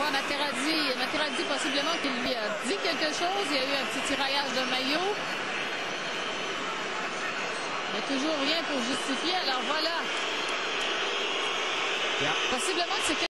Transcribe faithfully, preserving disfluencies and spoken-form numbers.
voir Materazzi. Materazzi, possiblement qu'il lui a dit quelque chose. Il y a eu un petit tiraillage de maillot. Il n'y a toujours rien pour justifier. Alors voilà. Yeah. Possiblement que c'est